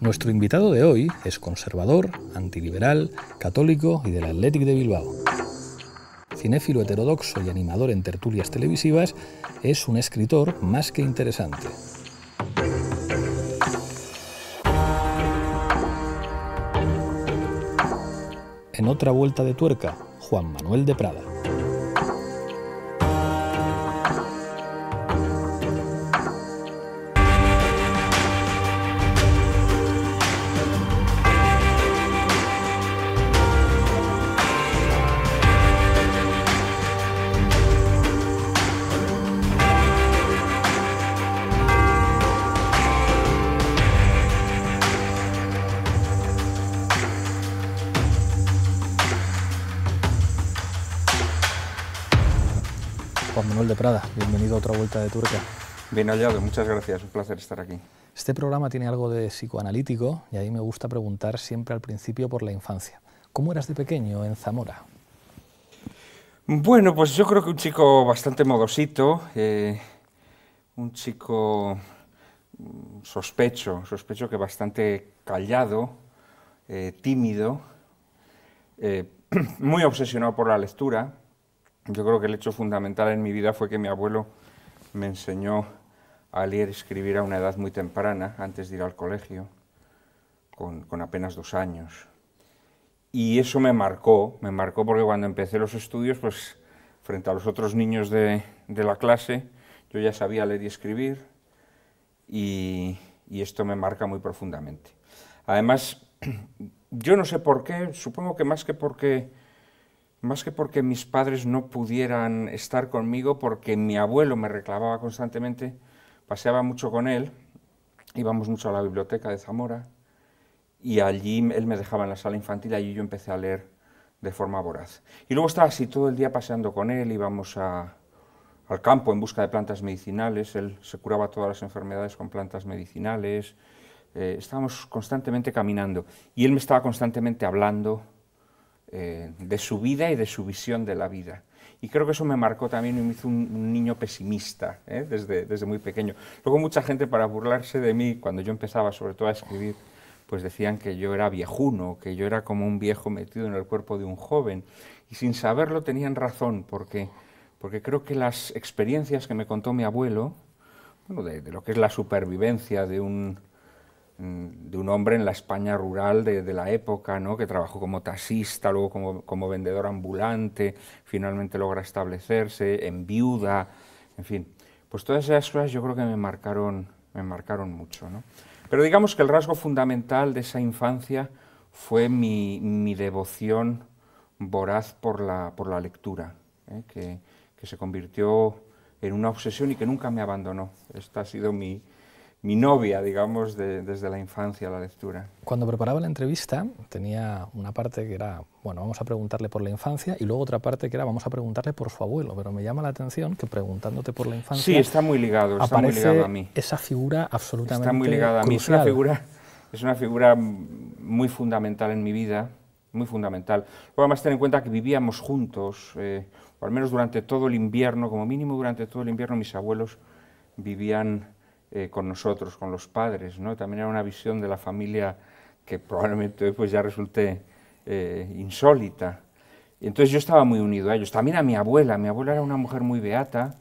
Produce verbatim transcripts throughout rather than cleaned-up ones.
Nuestro invitado de hoy es conservador, antiliberal, católico y del Athletic de Bilbao. Cinéfilo heterodoxo y animador en tertulias televisivas, es un escritor más que interesante. En otra vuelta de tuerca, Juan Manuel de Prada. Juan Manuel de Prada, bienvenido a otra vuelta de tuerca. Bien hallado, muchas gracias, un placer estar aquí. Este programa tiene algo de psicoanalítico y a mí me gusta preguntar siempre al principio por la infancia. ¿Cómo eras de pequeño en Zamora? Bueno, pues yo creo que un chico bastante modosito, eh, un chico sospecho, sospecho que bastante callado, eh, tímido, eh, muy obsesionado por la lectura. Yo creo que el hecho fundamental en mi vida fue que mi abuelo me enseñó a leer y escribir a una edad muy temprana, antes de ir al colegio, con, con apenas dos años. Y eso me marcó, me marcó porque cuando empecé los estudios, pues frente a los otros niños de, de la clase, yo ya sabía leer y escribir, y, y esto me marca muy profundamente. Además, yo no sé por qué, supongo que más que porque... Más que porque mis padres no pudieran estar conmigo, porque mi abuelo me reclamaba constantemente, paseaba mucho con él, íbamos mucho a la biblioteca de Zamora, y allí él me dejaba en la sala infantil, y allí yo empecé a leer de forma voraz. Y luego estaba así todo el día paseando con él, íbamos a, al campo en busca de plantas medicinales, él se curaba todas las enfermedades con plantas medicinales, eh, estábamos constantemente caminando, y él me estaba constantemente hablando Eh, de su vida y de su visión de la vida. Y creo que eso me marcó también y me hizo un, un niño pesimista, ¿eh? desde, desde muy pequeño. Luego mucha gente, para burlarse de mí, cuando yo empezaba sobre todo a escribir, pues decían que yo era viejuno, que yo era como un viejo metido en el cuerpo de un joven. Y sin saberlo tenían razón, porque, porque creo que las experiencias que me contó mi abuelo, bueno, de, de lo que es la supervivencia de un... de un hombre en la España rural de, de la época, ¿no? Que trabajó como taxista, luego como, como vendedor ambulante, finalmente logra establecerse, en viuda, en fin. Pues todas esas cosas yo creo que me marcaron, me marcaron mucho, ¿no? Pero digamos que el rasgo fundamental de esa infancia fue mi, mi devoción voraz por la, por la lectura, ¿eh? que, que se convirtió en una obsesión y que nunca me abandonó. Esta ha sido mi... mi novia, digamos, de, desde la infancia, la lectura. Cuando preparaba la entrevista tenía una parte que era, bueno, vamos a preguntarle por la infancia, y luego otra parte que era, vamos a preguntarle por su abuelo, pero me llama la atención que preguntándote por la infancia... Sí, está muy ligado, está muy ligado a mí. Esa figura absolutamente Está muy ligado a mí, es crucial. una figura, es una figura muy fundamental en mi vida, muy fundamental. Luego además ten en cuenta que vivíamos juntos, eh, o al menos durante todo el invierno, como mínimo durante todo el invierno mis abuelos vivían... Eh, con nosotros, con los padres, ¿no? También era una visión de la familia que probablemente hoy pues ya resulte eh, insólita. Y entonces yo estaba muy unido a ellos. También a mi abuela. Mi abuela era una mujer muy beata,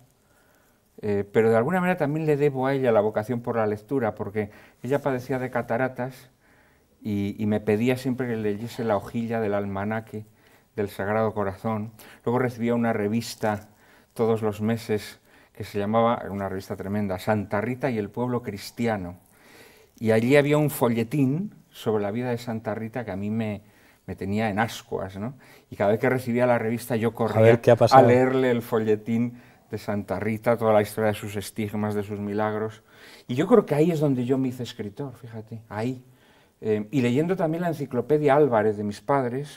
eh, pero de alguna manera también le debo a ella la vocación por la lectura, porque ella padecía de cataratas y, y me pedía siempre que leyese la hojilla del almanaque del Sagrado Corazón. Luego recibía una revista todos los meses que se llamaba, una revista tremenda, Santa Rita y el pueblo cristiano. Y allí había un folletín sobre la vida de Santa Rita que a mí me, me tenía en ascuas, ¿no? Y cada vez que recibía la revista yo corría a, a leerle el folletín de Santa Rita, toda la historia de sus estigmas, de sus milagros. Y yo creo que ahí es donde yo me hice escritor, fíjate, ahí. Eh, y leyendo también la enciclopedia Álvarez de mis padres,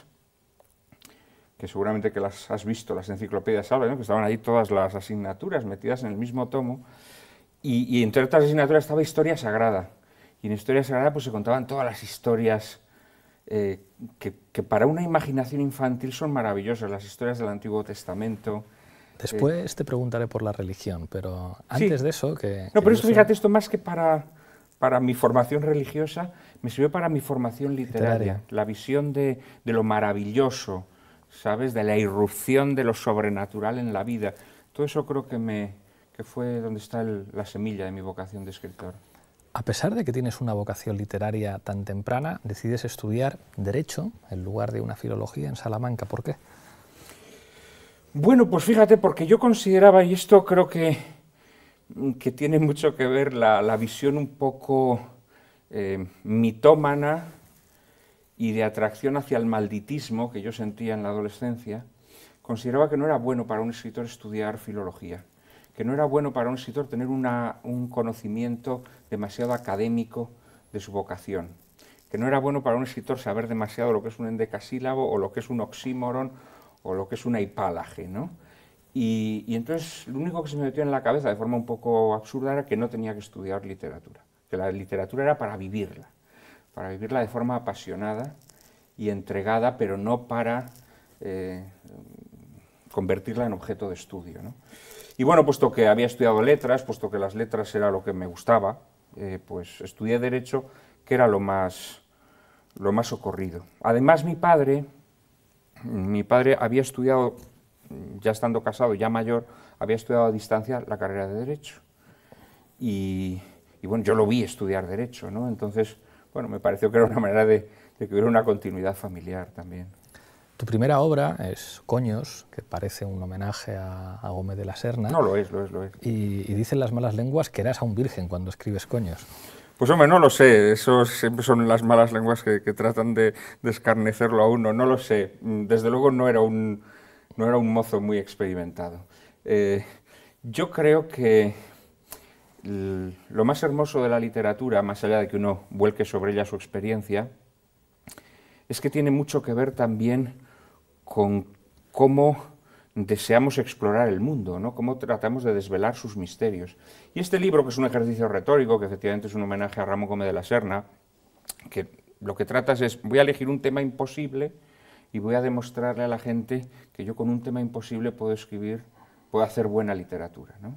que seguramente que las has visto, las enciclopedias Álvarez, ¿no? Que estaban ahí todas las asignaturas metidas en el mismo tomo, y, y entre otras asignaturas estaba Historia Sagrada, y en Historia Sagrada pues se contaban todas las historias eh, que, que para una imaginación infantil son maravillosas, las historias del Antiguo Testamento. Después eh, te preguntaré por la religión, pero antes sí. de eso... que No, que pero esto, sé... fíjate, esto más que para... para mi formación religiosa, me sirvió para mi formación literaria. literaria. La visión de, de lo maravilloso, ¿sabes? De la irrupción de lo sobrenatural en la vida. Todo eso creo que, me, que fue donde está el, la semilla de mi vocación de escritor. A pesar de que tienes una vocación literaria tan temprana, decides estudiar Derecho en lugar de una filología en Salamanca. ¿Por qué? Bueno, pues fíjate, porque yo consideraba, y esto creo que, que tiene mucho que ver la, la visión un poco eh, mitómana y de atracción hacia el malditismo que yo sentía en la adolescencia, consideraba que no era bueno para un escritor estudiar filología, que no era bueno para un escritor tener una, un conocimiento demasiado académico de su vocación, que no era bueno para un escritor saber demasiado lo que es un endecasílabo o lo que es un oxímoron o lo que es una hipálaje, ¿no? Y, y entonces lo único que se me metió en la cabeza de forma un poco absurda era que no tenía que estudiar literatura, que la literatura era para vivirla, para vivirla de forma apasionada y entregada, pero no para eh, convertirla en objeto de estudio, ¿no? Y bueno, puesto que había estudiado letras, puesto que las letras era lo que me gustaba, eh, pues estudié Derecho, que era lo más, lo más socorrido. Además, mi padre, mi padre había estudiado, ya estando casado, ya mayor, había estudiado a distancia la carrera de Derecho. Y, y bueno, yo lo vi estudiar Derecho, ¿no? Entonces, bueno, me pareció que era una manera de, de que hubiera una continuidad familiar también. Tu primera obra es Coños, que parece un homenaje a, a Gómez de la Serna. No, lo es, lo es, lo es. Y, y dicen las malas lenguas que eras aún virgen cuando escribes Coños. Pues hombre, no lo sé, eso siempre son las malas lenguas que, que tratan de, de escarnecerlo a uno, no lo sé. Desde luego no era un, no era un mozo muy experimentado. Eh, yo creo que lo más hermoso de la literatura, más allá de que uno vuelque sobre ella su experiencia, es que tiene mucho que ver también con cómo deseamos explorar el mundo, ¿no? Cómo tratamos de desvelar sus misterios. Y este libro, que es un ejercicio retórico, que efectivamente es un homenaje a Ramón Gómez de la Serna, que lo que tratas es, voy a elegir un tema imposible y voy a demostrarle a la gente que yo con un tema imposible puedo escribir, puedo hacer buena literatura, ¿no?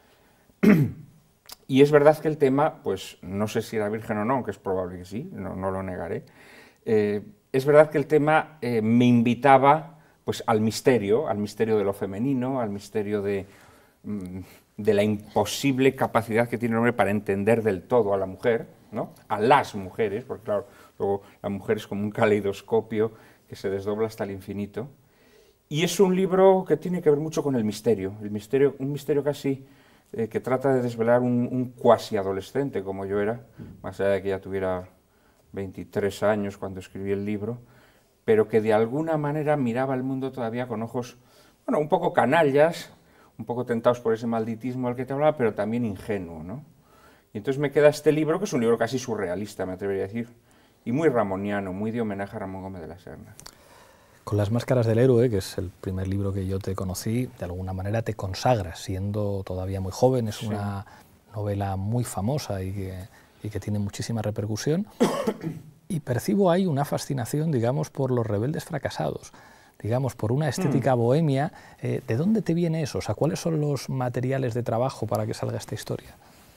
Y es verdad que el tema, pues no sé si era virgen o no, aunque es probable que sí, no, no lo negaré. Eh, es verdad que el tema eh, me invitaba pues, al misterio, al misterio de lo femenino, al misterio de, mm, de la imposible capacidad que tiene el hombre para entender del todo a la mujer, ¿no? A las mujeres, porque claro, luego la mujer es como un caleidoscopio que se desdobla hasta el infinito. Y es un libro que tiene que ver mucho con el misterio, el misterio un misterio casi eh, que trata de desvelar un, un cuasi adolescente como yo era, más allá de que ya tuviera veintitrés años cuando escribí el libro, pero que de alguna manera miraba el mundo todavía con ojos, bueno, un poco canallas, un poco tentados por ese malditismo al que te hablaba, pero también ingenuo, ¿no? Y entonces me queda este libro, que es un libro casi surrealista, me atrevería a decir, y muy ramoniano, muy de homenaje a Ramón Gómez de la Serna. Con Las máscaras del héroe, que es el primer libro que yo te conocí, de alguna manera te consagras, siendo todavía muy joven, es sí. una novela muy famosa y que, y que tiene muchísima repercusión, y percibo ahí una fascinación, digamos, por los rebeldes fracasados, digamos, por una estética mm. bohemia. Eh, ¿De dónde te viene eso? O sea, ¿cuáles son los materiales de trabajo para que salga esta historia?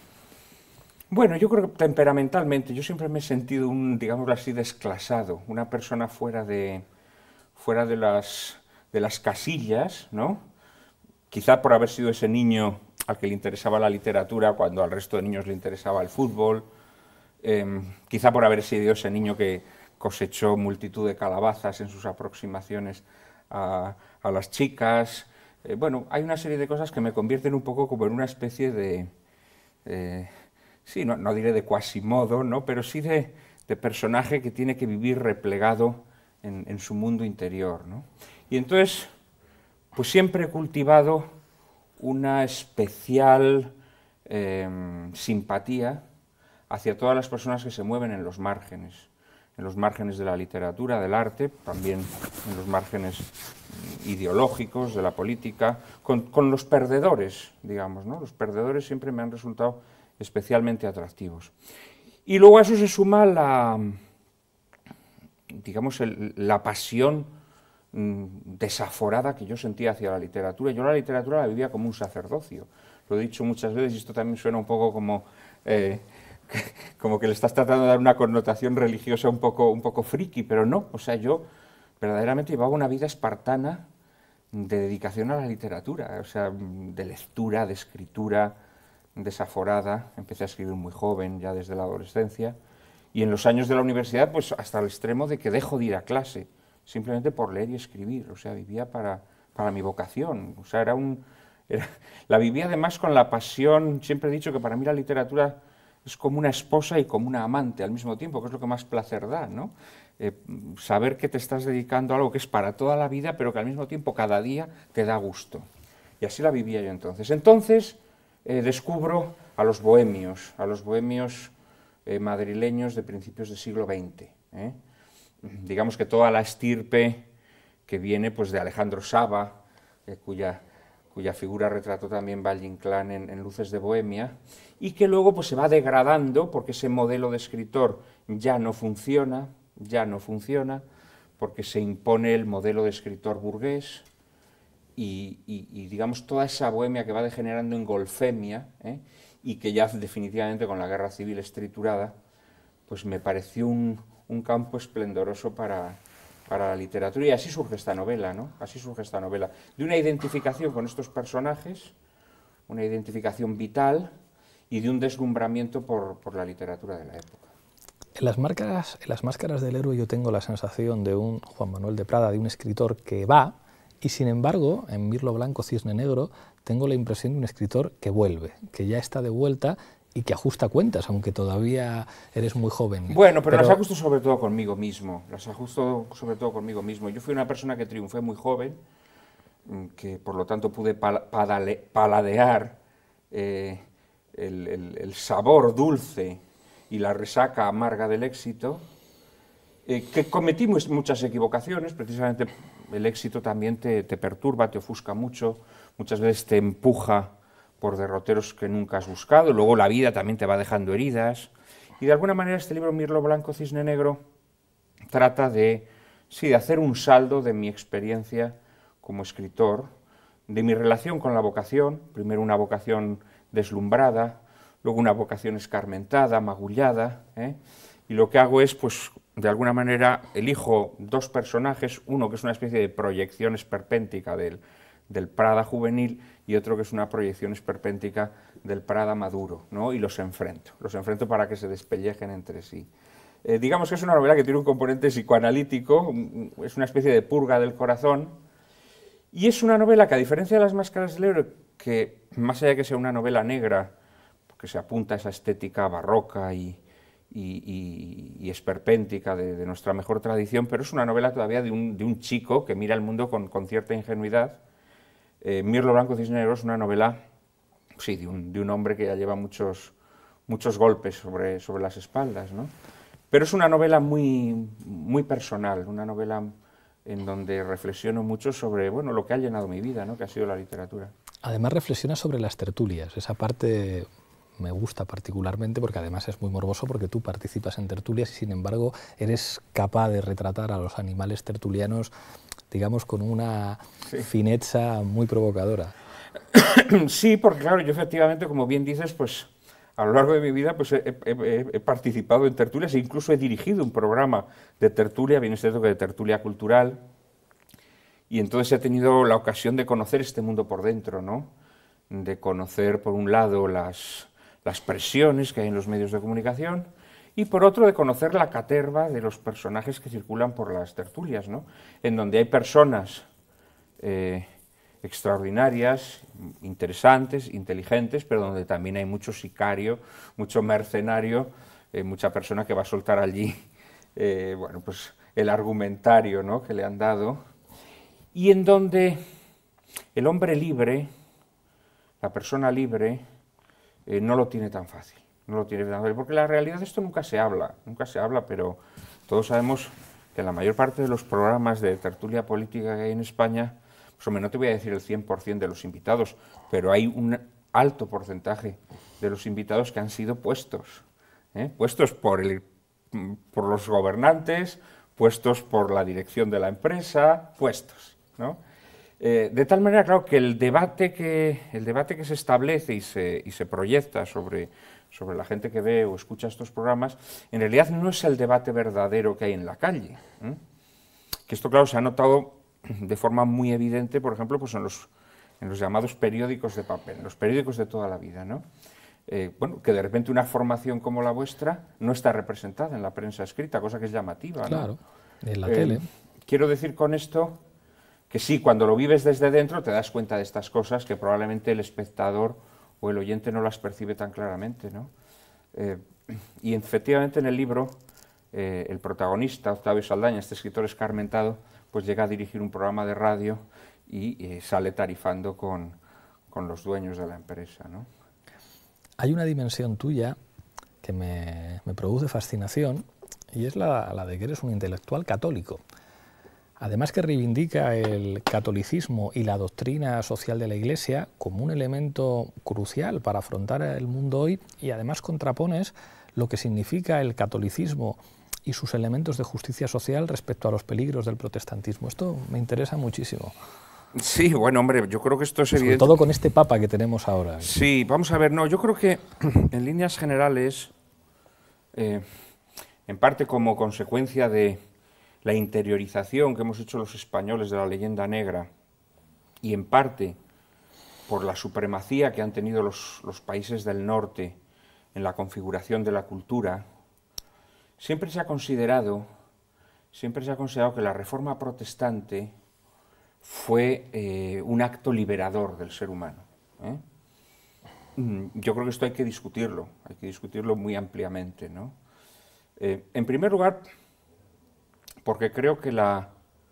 Bueno, yo creo que temperamentalmente, yo siempre me he sentido un, digámoslo así, desclasado, una persona fuera de, fuera de las, de las casillas, ¿no? Quizá por haber sido ese niño al que le interesaba la literatura cuando al resto de niños le interesaba el fútbol, eh, quizá por haber sido ese niño que cosechó multitud de calabazas en sus aproximaciones a, a las chicas. Eh, bueno, hay una serie de cosas que me convierten un poco como en una especie de... Eh, sí, no, no diré de Quasimodo, ¿no? Pero sí de, de personaje que tiene que vivir replegado en, en su mundo interior, ¿no? Y entonces, pues siempre he cultivado una especial eh, simpatía hacia todas las personas que se mueven en los márgenes, en los márgenes de la literatura, del arte, también en los márgenes ideológicos, de la política, con, con los perdedores, digamos, ¿no? Los perdedores siempre me han resultado especialmente atractivos. Y luego a eso se suma la, digamos, el, la pasión mmm, desaforada que yo sentía hacia la literatura. Yo la literatura la vivía como un sacerdocio. Lo he dicho muchas veces y esto también suena un poco como, eh, como que le estás tratando de dar una connotación religiosa un poco, un poco friki, pero no, o sea, yo verdaderamente llevaba una vida espartana de dedicación a la literatura, o sea, de lectura, de escritura desaforada. Empecé a escribir muy joven, ya desde la adolescencia, y en los años de la universidad, pues hasta el extremo de que dejo de ir a clase, simplemente por leer y escribir, o sea, vivía para, para mi vocación, o sea, era un... Era, la vivía además con la pasión. Siempre he dicho que para mí la literatura es como una esposa y como una amante al mismo tiempo, que es lo que más placer da, ¿no? Eh, saber que te estás dedicando a algo que es para toda la vida, pero que al mismo tiempo cada día te da gusto. Y así la vivía yo entonces. Entonces eh, descubro a los bohemios, a los bohemios eh, madrileños de principios del siglo veinte. ¿eh? Digamos que toda la estirpe que viene pues, de Alejandro Saba, eh, cuya... cuya figura retrató también Valle Inclán en, en Luces de Bohemia, y que luego pues, se va degradando porque ese modelo de escritor ya no funciona, ya no funciona, porque se impone el modelo de escritor burgués, y, y, y digamos toda esa bohemia que va degenerando en golfemia, ¿eh? y que ya definitivamente con la guerra civil estriturada, pues me pareció un, un campo esplendoroso para... para la literatura, y así surge esta novela, ¿no? Así surge esta novela, de una identificación con estos personajes, una identificación vital, y de un deslumbramiento por, por la literatura de la época. En las, marcas, en las máscaras del héroe yo tengo la sensación de un Juan Manuel de Prada, de un escritor que va, y sin embargo, en Mirlo Blanco, Cisne Negro, tengo la impresión de un escritor que vuelve, que ya está de vuelta, y que ajusta cuentas, aunque todavía eres muy joven. Bueno, pero, pero las ajusto sobre todo conmigo mismo, las ajusto sobre todo conmigo mismo. Yo fui una persona que triunfé muy joven, que por lo tanto pude pal padale paladear eh, el, el, el sabor dulce y la resaca amarga del éxito, eh, que cometí muchas equivocaciones. Precisamente el éxito también te, te perturba, te ofusca mucho, muchas veces te empuja por derroteros que nunca has buscado, luego la vida también te va dejando heridas, y de alguna manera este libro, Mirlo Blanco, Cisne Negro, trata de, sí, de hacer un saldo de mi experiencia como escritor, de mi relación con la vocación, primero una vocación deslumbrada, luego una vocación escarmentada, magullada, ¿eh? y lo que hago es, pues, de alguna manera, elijo dos personajes, uno que es una especie de proyección esperpéntica del, del Prada juvenil, y otro que es una proyección esperpéntica del Prada maduro, ¿no? y los enfrento, los enfrento para que se despellejen entre sí. Eh, digamos que es una novela que tiene un componente psicoanalítico, es una especie de purga del corazón, y es una novela que, a diferencia de Las máscaras del héroe, que más allá de que sea una novela negra, porque se apunta a esa estética barroca y, y, y, y esperpéntica de, de nuestra mejor tradición, pero es una novela todavía de un, de un chico que mira el mundo con, con cierta ingenuidad. Eh, Mirlo Blanco, Cisne Negro es una novela, sí, de un, de un hombre que ya lleva muchos, muchos golpes sobre, sobre las espaldas, ¿no? Pero es una novela muy, muy personal, una novela en donde reflexiono mucho sobre, bueno, lo que ha llenado mi vida, ¿no? que ha sido la literatura. Además reflexiona sobre las tertulias, esa parte me gusta particularmente porque además es muy morboso porque tú participas en tertulias y sin embargo eres capaz de retratar a los animales tertulianos, digamos, con una sí. fineza muy provocadora. Sí, porque claro, yo efectivamente, como bien dices, pues a lo largo de mi vida pues, he, he, he participado en tertulias e incluso he dirigido un programa de tertulia, bien es cierto que de tertulia cultural, y entonces he tenido la ocasión de conocer este mundo por dentro, ¿no? De conocer, por un lado, las, las presiones que hay en los medios de comunicación, y por otro, de conocer la caterva de los personajes que circulan por las tertulias, ¿no? En donde hay personas eh, extraordinarias, interesantes, inteligentes, pero donde también hay mucho sicario, mucho mercenario, eh, mucha persona que va a soltar allí eh, bueno, pues el argumentario, ¿no? que le han dado, y en donde el hombre libre, la persona libre, eh, no lo tiene tan fácil, no lo tiene tan fácil, porque la realidad de esto nunca se habla, nunca se habla, pero todos sabemos que en la mayor parte de los programas de tertulia política que hay en España, pues hombre, no te voy a decir el cien por cien de los invitados, pero hay un alto porcentaje de los invitados que han sido puestos, ¿eh? puestos por, el, por los gobernantes, puestos por la dirección de la empresa, puestos, ¿no? Eh, de tal manera, claro, que el debate que, el debate que se establece y se, y se proyecta sobre, sobre la gente que ve o escucha estos programas, en realidad no es el debate verdadero que hay en la calle. ¿eh? Que esto, claro, se ha notado de forma muy evidente, por ejemplo, pues en los, en los llamados periódicos de papel, los periódicos de toda la vida, ¿no? Eh, bueno, que de repente una formación como la vuestra no está representada en la prensa escrita, cosa que es llamativa, ¿no? Claro, en la Eh, tele. Quiero decir con esto que sí, cuando lo vives desde dentro te das cuenta de estas cosas que probablemente el espectador o el oyente no las percibe tan claramente, ¿no? Eh, y efectivamente en el libro eh, el protagonista, Octavio Saldaña, este escritor escarmentado, pues llega a dirigir un programa de radio y eh, sale tarifando con, con los dueños de la empresa, ¿no? Hay una dimensión tuya que me, me produce fascinación y es la, la de que eres un intelectual católico. Además que reivindica el catolicismo y la doctrina social de la Iglesia como un elemento crucial para afrontar el mundo hoy, y además contrapones lo que significa el catolicismo y sus elementos de justicia social respecto a los peligros del protestantismo. Esto me interesa muchísimo. Sí, bueno, hombre, yo creo que esto es Sobre evidente. todo con este papa que tenemos ahora. Sí, vamos a ver, no, yo creo que en líneas generales, eh, en parte como consecuencia de la interiorización que hemos hecho los españoles de la leyenda negra, y en parte por la supremacía que han tenido los, los países del norte en la configuración de la cultura, siempre se ha considerado, siempre se ha considerado que la Reforma protestante fue eh, un acto liberador del ser humano. ¿eh? Yo creo que esto hay que discutirlo, hay que discutirlo muy ampliamente, ¿no? Eh, en primer lugar, porque creo que la,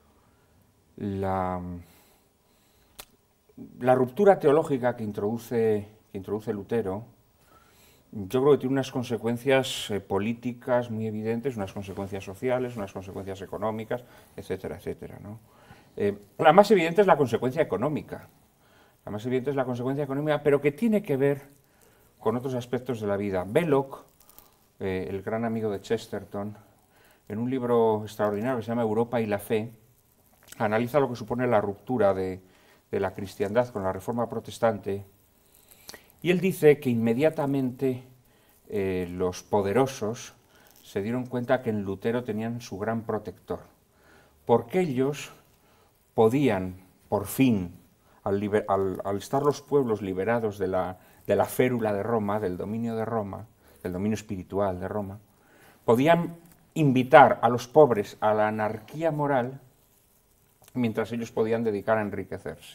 la, la ruptura teológica que introduce, que introduce Lutero, yo creo que tiene unas consecuencias eh, políticas muy evidentes, unas consecuencias sociales, unas consecuencias económicas, etcétera, etcétera, ¿no? Eh, la más evidente es la consecuencia económica, la más evidente es la consecuencia económica, pero que tiene que ver con otros aspectos de la vida. Belloc, eh, el gran amigo de Chesterton, en un libro extraordinario que se llama Europa y la fe, analiza lo que supone la ruptura de, de la cristiandad con la Reforma protestante, y él dice que inmediatamente eh, los poderosos se dieron cuenta que en Lutero tenían su gran protector, porque ellos podían, por fin, al, liber, al, al estar los pueblos liberados de la, de la férula de Roma, del dominio de Roma, del dominio espiritual de Roma, podían invitar a los pobres a la anarquía moral mientras ellos podían dedicar a enriquecerse.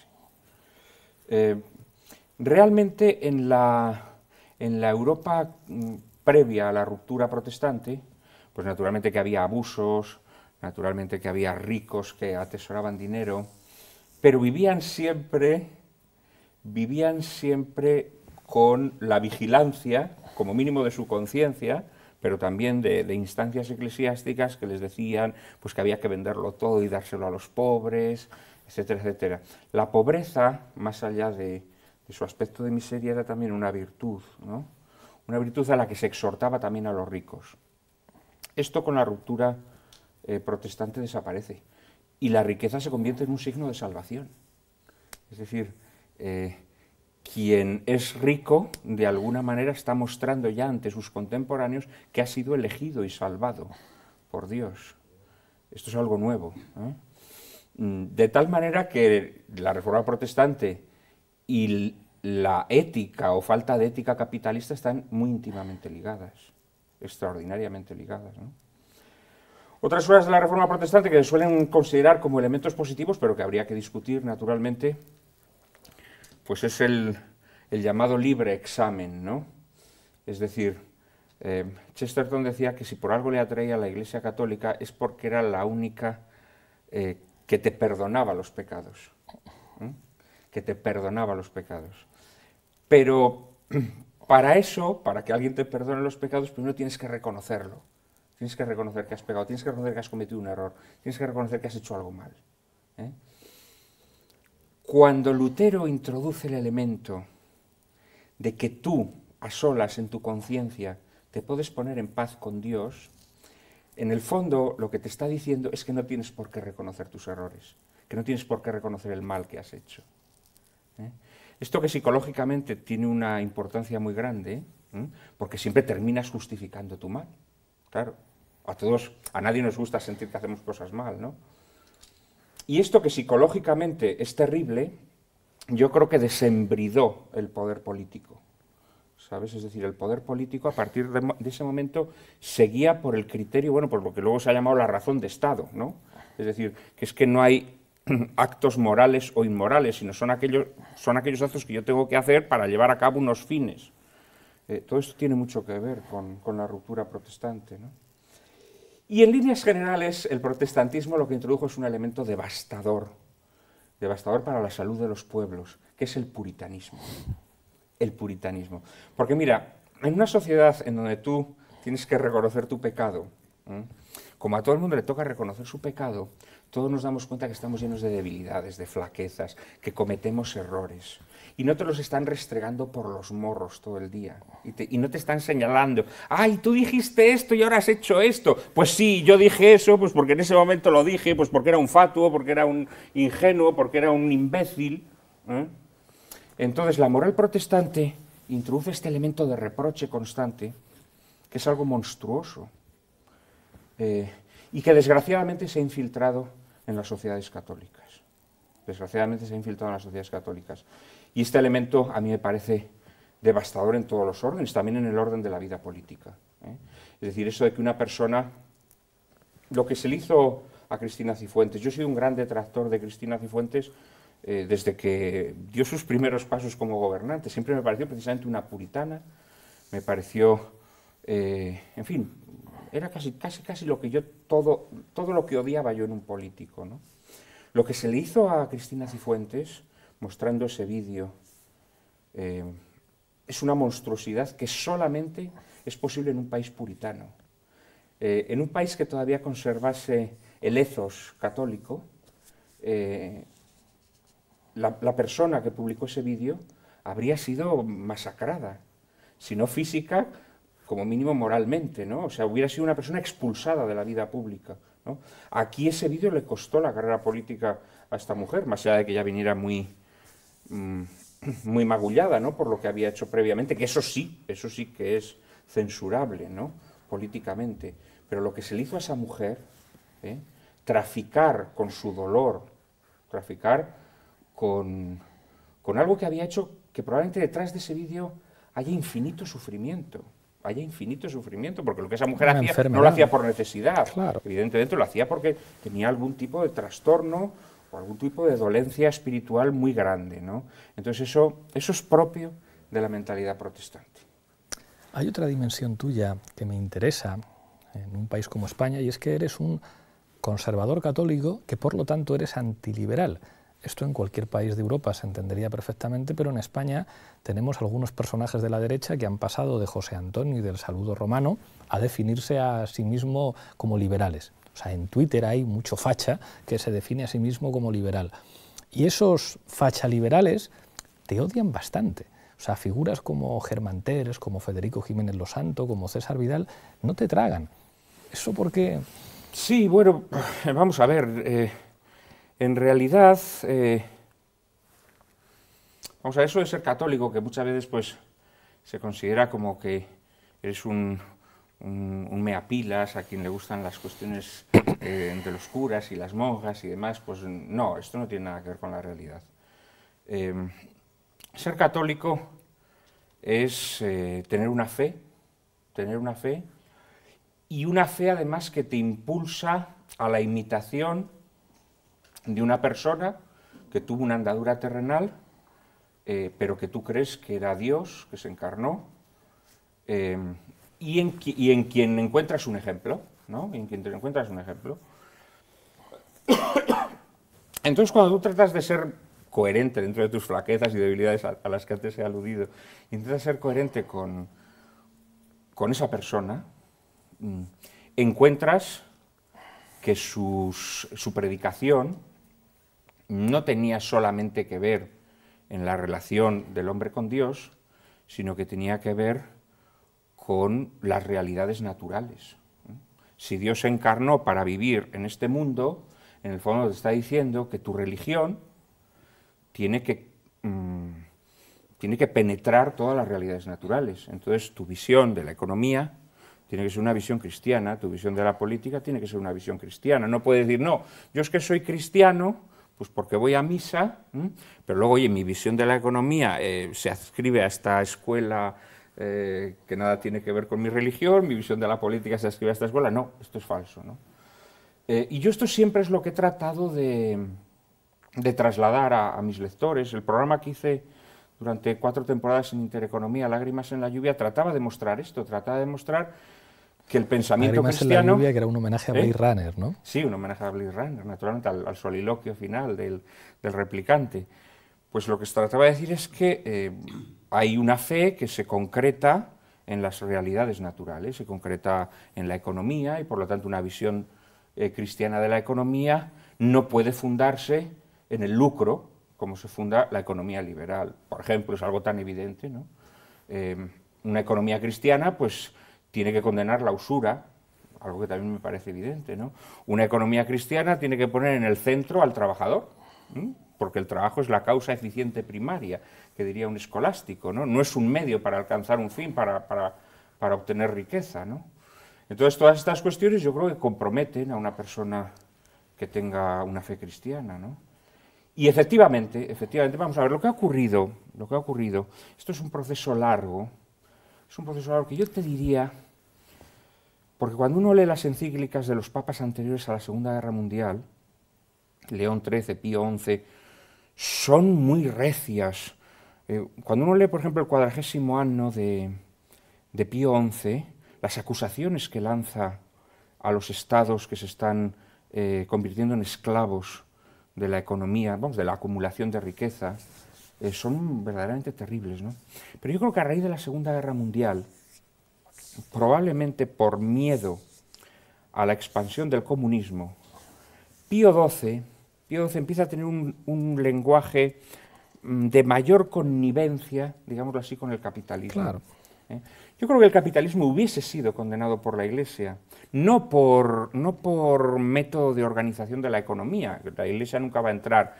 Eh, realmente en la, en la Europa mm, previa a la ruptura protestante, pues naturalmente que había abusos, naturalmente que había ricos que atesoraban dinero, pero vivían siempre, vivían siempre con la vigilancia, como mínimo de su conciencia, pero también de, de instancias eclesiásticas que les decían pues, que había que venderlo todo y dárselo a los pobres, etcétera, etcétera. La pobreza, más allá de, de su aspecto de miseria, era también una virtud, ¿no? Una virtud a la que se exhortaba también a los ricos. Esto con la ruptura eh, protestante desaparece, y la riqueza se convierte en un signo de salvación. Es decir, eh, quien es rico, de alguna manera está mostrando ya ante sus contemporáneos que ha sido elegido y salvado por Dios. Esto es algo nuevo, ¿eh? De tal manera que la Reforma protestante y la ética o falta de ética capitalista están muy íntimamente ligadas, extraordinariamente ligadas, ¿no? Otras cosas de la Reforma protestante que se suelen considerar como elementos positivos, pero que habría que discutir naturalmente, pues es el, el llamado libre examen, ¿no? Es decir, eh, Chesterton decía que si por algo le atraía a la Iglesia Católica es porque era la única eh, que te perdonaba los pecados, ¿eh? que te perdonaba los pecados. Pero para eso, para que alguien te perdone los pecados, primero tienes que reconocerlo. Tienes que reconocer que has pecado, tienes que reconocer que has cometido un error, tienes que reconocer que has hecho algo mal, ¿eh? Cuando Lutero introduce el elemento de que tú, a solas en tu conciencia, te puedes poner en paz con Dios, en el fondo lo que te está diciendo es que no tienes por qué reconocer tus errores, que no tienes por qué reconocer el mal que has hecho, ¿eh? Esto que psicológicamente tiene una importancia muy grande, ¿Mm? Porque siempre terminas justificando tu mal. Claro, a todos, a nadie nos gusta sentir que hacemos cosas mal, ¿no? Y esto, que psicológicamente es terrible, yo creo que desembridó el poder político, ¿sabes? Es decir, el poder político a partir de, de ese momento seguía por el criterio, bueno, por lo que luego se ha llamado la razón de Estado, ¿no? Es decir, que es que no hay actos morales o inmorales, sino son aquellos, son aquellos actos que yo tengo que hacer para llevar a cabo unos fines. Eh, todo esto tiene mucho que ver con, con la ruptura protestante, ¿no? Y en líneas generales, el protestantismo lo que introdujo es un elemento devastador, devastador para la salud de los pueblos, que es el puritanismo. El puritanismo. Porque mira, en una sociedad en donde tú tienes que reconocer tu pecado, ¿eh? Como a todo el mundo le toca reconocer su pecado, todos nos damos cuenta que estamos llenos de debilidades, de flaquezas, que cometemos errores. Y no te los están restregando por los morros todo el día. Y, te, y no te están señalando, ¡ay, tú dijiste esto y ahora has hecho esto! Pues sí, yo dije eso, pues porque en ese momento lo dije, pues porque era un fatuo, porque era un ingenuo, porque era un imbécil. ¿eh? Entonces, la moral protestante introduce este elemento de reproche constante, que es algo monstruoso, eh, y que desgraciadamente se ha infiltrado en las sociedades católicas. Desgraciadamente se ha infiltrado en las sociedades católicas. Y este elemento a mí me parece devastador en todos los órdenes, también en el orden de la vida política. ¿eh? Es decir, eso de que una persona, lo que se le hizo a Cristina Cifuentes, yo he sido un gran detractor de Cristina Cifuentes eh, desde que dio sus primeros pasos como gobernante, siempre me pareció precisamente una puritana, me pareció, eh, en fin, era casi, casi, casi lo que yo, todo, todo lo que odiaba yo en un político, ¿no? Lo que se le hizo a Cristina Cifuentes, mostrando ese vídeo, eh, es una monstruosidad que solamente es posible en un país puritano. Eh, en un país que todavía conservase el ethos católico, eh, la, la persona que publicó ese vídeo habría sido masacrada, si no física, como mínimo moralmente, ¿no? O sea, hubiera sido una persona expulsada de la vida pública, ¿no? Aquí ese vídeo le costó la carrera política a esta mujer, más allá de que ella viniera muy, mmm, muy magullada, ¿no? Por lo que había hecho previamente, que eso sí, eso sí que es censurable, ¿no? Políticamente. Pero lo que se le hizo a esa mujer, ¿eh? traficar con su dolor, traficar con, con algo que había hecho, que probablemente detrás de ese vídeo haya infinito sufrimiento. haya infinito sufrimiento, porque lo que esa mujer hacía no lo hacía por necesidad, claro. Evidentemente lo hacía porque tenía algún tipo de trastorno o algún tipo de dolencia espiritual muy grande, ¿no? Entonces eso, eso es propio de la mentalidad protestante. Hay otra dimensión tuya que me interesa en un país como España, y es que eres un conservador católico que por lo tanto eres antiliberal. Esto en cualquier país de Europa se entendería perfectamente, pero en España tenemos algunos personajes de la derecha que han pasado de José Antonio y del saludo romano a definirse a sí mismo como liberales. O sea, en Twitter hay mucho facha que se define a sí mismo como liberal. Y esos facha liberales te odian bastante. O sea, figuras como Germán Terés, como Federico Jiménez Losanto, como César Vidal, no te tragan. ¿Eso por qué? Sí, bueno, vamos a ver... Eh... En realidad, eh, vamos a ver, eso de ser católico, que muchas veces pues, se considera como que eres un, un, un meapilas a quien le gustan las cuestiones eh, de los curas y las monjas y demás, pues no, esto no tiene nada que ver con la realidad. Eh, ser católico es eh, tener una fe, tener una fe, y una fe además que te impulsa a la imitación de una persona que tuvo una andadura terrenal, eh, pero que tú crees que era Dios, que se encarnó, eh, y, en, y en quien encuentras un ejemplo, ¿no? Y en quien te encuentras un ejemplo. Entonces, cuando tú tratas de ser coherente dentro de tus flaquezas y debilidades a, a las que antes he aludido, intentas ser coherente con, con esa persona, mmm, encuentras que sus, su predicación no tenía solamente que ver en la relación del hombre con Dios, sino que tenía que ver con las realidades naturales. Si Dios se encarnó para vivir en este mundo, en el fondo te está diciendo que tu religión tiene que, mmm, tiene que penetrar todas las realidades naturales. Entonces, tu visión de la economía tiene que ser una visión cristiana, tu visión de la política tiene que ser una visión cristiana. No puedes decir, no, yo es que soy cristiano, pues porque voy a misa, ¿m? pero luego, oye, mi visión de la economía eh, se adscribe a esta escuela eh, que nada tiene que ver con mi religión, mi visión de la política se adscribe a esta escuela. No, esto es falso, ¿no? Eh, y yo esto siempre es lo que he tratado de, de trasladar a, a mis lectores. El programa que hice durante cuatro temporadas en Intereconomía, Lágrimas en la lluvia, trataba de mostrar esto, trataba de mostrar que el pensamiento Lágrimas cristiano... en la lluvia, que era un homenaje a Blade ¿eh? Runner, ¿no? Sí, un homenaje a Blade Runner, naturalmente, al, al soliloquio final del, del replicante. Pues lo que se trataba de decir es que eh, hay una fe que se concreta en las realidades naturales, se concreta en la economía, y por lo tanto una visión eh, cristiana de la economía no puede fundarse en el lucro, como se funda la economía liberal. Por ejemplo, es algo tan evidente, ¿no? Eh, una economía cristiana, pues, tiene que condenar la usura, algo que también me parece evidente, ¿no? Una economía cristiana tiene que poner en el centro al trabajador, ¿sí? Porque el trabajo es la causa eficiente primaria, que diría un escolástico, ¿no? No es un medio para alcanzar un fin, para, para, para obtener riqueza, ¿no? Entonces, todas estas cuestiones yo creo que comprometen a una persona que tenga una fe cristiana, ¿no? Y efectivamente, efectivamente, vamos a ver, lo que ha ocurrido, lo que ha ocurrido, esto es un proceso largo, es un proceso largo que yo te diría, porque cuando uno lee las encíclicas de los papas anteriores a la Segunda Guerra Mundial, León trece, Pío once, son muy recias. Eh, cuando uno lee, por ejemplo, el cuadragésimo año de, de Pío once, las acusaciones que lanza a los estados que se están eh, convirtiendo en esclavos de la economía, vamos, de la acumulación de riqueza, eh, son verdaderamente terribles, ¿no? Pero yo creo que a raíz de la Segunda Guerra Mundial, probablemente por miedo a la expansión del comunismo, Pío doce, Pío doce empieza a tener un, un lenguaje de mayor connivencia, digámoslo así, con el capitalismo. Claro. ¿Eh? Yo creo que el capitalismo hubiese sido condenado por la Iglesia, no por, no por método de organización de la economía. La Iglesia nunca va a entrar,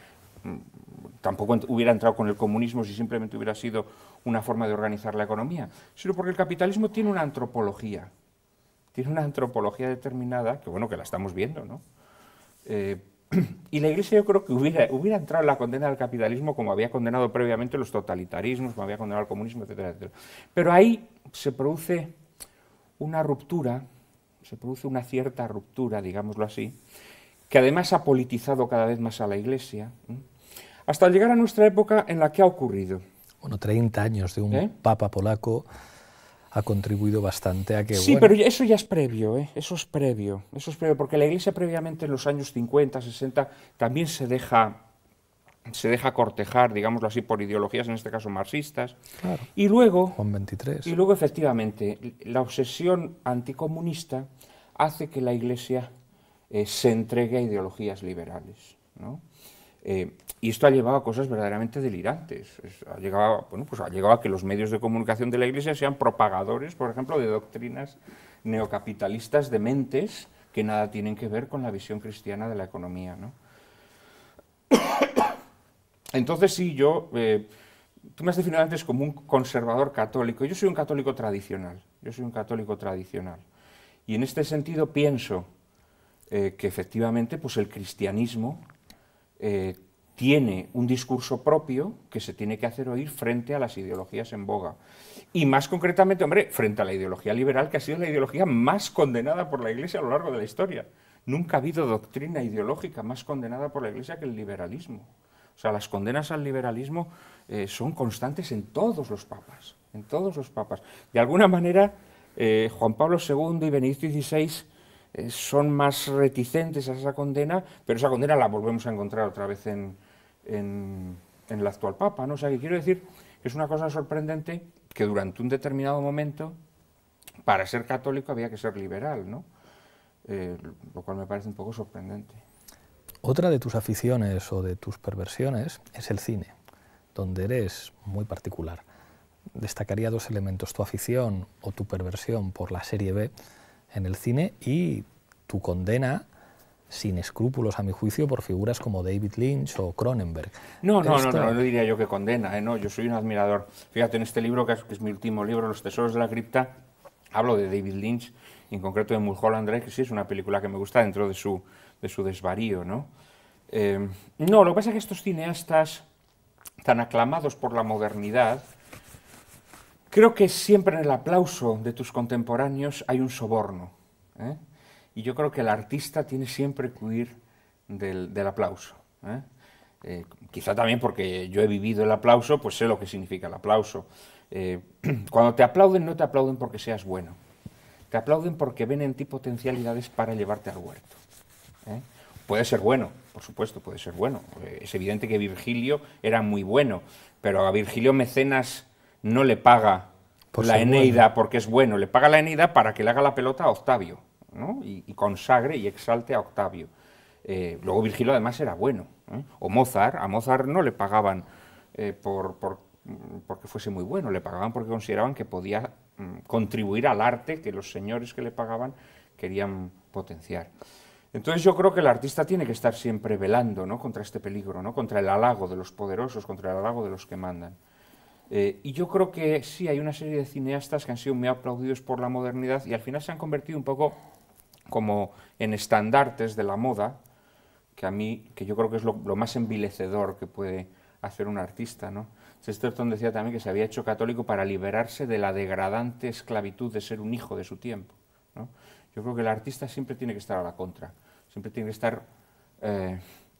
tampoco hubiera entrado con el comunismo si simplemente hubiera sido una forma de organizar la economía, sino porque el capitalismo tiene una antropología, tiene una antropología determinada, que bueno, que la estamos viendo, ¿no? Eh, y la Iglesia yo creo que hubiera, hubiera entrado en la condena del capitalismo como había condenado previamente los totalitarismos, como había condenado el comunismo, etcétera, etcétera. Pero ahí se produce una ruptura, se produce una cierta ruptura, digámoslo así, que además ha politizado cada vez más a la Iglesia, ¿eh? Hasta llegar a nuestra época en la que ha ocurrido. Bueno, treinta años de un ¿Eh? papa polaco ha contribuido bastante a que... Sí, bueno, pero eso ya es previo, ¿eh? Eso es previo, eso es previo, porque la Iglesia previamente en los años cincuenta, sesenta también se deja, se deja cortejar, digámoslo así, por ideologías, en este caso marxistas, claro, y luego, Juan veintitrés. y luego efectivamente la obsesión anticomunista hace que la Iglesia eh, se entregue a ideologías liberales, ¿no? Eh, y esto ha llevado a cosas verdaderamente delirantes. Es, ha, llegado, bueno, pues ha llegado a que los medios de comunicación de la Iglesia sean propagadores, por ejemplo, de doctrinas neocapitalistas dementes que nada tienen que ver con la visión cristiana de la economía, ¿no? Entonces sí, yo, eh, tú me has definido antes como un conservador católico. Yo soy un católico tradicional, yo soy un católico tradicional. Y en este sentido pienso eh, que efectivamente pues el cristianismo Eh, tiene un discurso propio que se tiene que hacer oír frente a las ideologías en boga. Y más concretamente, hombre, frente a la ideología liberal, que ha sido la ideología más condenada por la Iglesia a lo largo de la historia. Nunca ha habido doctrina ideológica más condenada por la Iglesia que el liberalismo. O sea, las condenas al liberalismo eh, son constantes en todos los papas, en todos los papas. De alguna manera, eh, Juan Pablo segundo y Benedicto dieciséis son más reticentes a esa condena, pero esa condena la volvemos a encontrar otra vez en, en, en el actual Papa, ¿no? O sea, que quiero decir que es una cosa sorprendente que durante un determinado momento, para ser católico había que ser liberal, ¿no? Eh, lo cual me parece un poco sorprendente. Otra de tus aficiones o de tus perversiones es el cine, donde eres muy particular. Destacaría dos elementos, tu afición o tu perversión por la serie B en el cine y tu condena sin escrúpulos, a mi juicio, por figuras como David Lynch o Cronenberg. No, no, Esto... no, no, no diría yo que condena, ¿eh? No, yo soy un admirador. Fíjate, en este libro, que es, que es mi último libro, Los tesoros de la cripta, hablo de David Lynch, y en concreto de Mulholland Drive, que sí es una película que me gusta dentro de su, de su desvarío, ¿no? Eh, no, lo que pasa es que estos cineastas tan aclamados por la modernidad, creo que siempre en el aplauso de tus contemporáneos hay un soborno, ¿eh? Y yo creo que el artista tiene siempre que huir del, del aplauso, ¿eh? Eh, quizá también porque yo he vivido el aplauso, pues sé lo que significa el aplauso. Eh, cuando te aplauden, no te aplauden porque seas bueno, te aplauden porque ven en ti potencialidades para llevarte al huerto, ¿eh? Puede ser bueno, por supuesto, puede ser bueno. Es evidente que Virgilio era muy bueno, pero a Virgilio Mecenas no le paga por la Eneida bueno. Porque es bueno, le paga la Eneida para que le haga la pelota a Octavio, ¿no? y, y consagre y exalte a Octavio. Eh, luego Virgilio además era bueno, ¿eh? O Mozart, a Mozart no le pagaban eh, por, por, porque fuese muy bueno, le pagaban porque consideraban que podía mm, contribuir al arte que los señores que le pagaban querían potenciar. Entonces yo creo que el artista tiene que estar siempre velando, ¿no?, contra este peligro, ¿no?, contra el halago de los poderosos, contra el halago de los que mandan. Eh, y yo creo que sí, hay una serie de cineastas que han sido muy aplaudidos por la modernidad y al final se han convertido un poco como en estandartes de la moda, que a mí, que yo creo que es lo, lo más envilecedor que puede hacer un artista, ¿no? Chesterton decía también que se había hecho católico para liberarse de la degradante esclavitud de ser un hijo de su tiempo, ¿no? Yo creo que el artista siempre tiene que estar a la contra, siempre tiene que estar eh,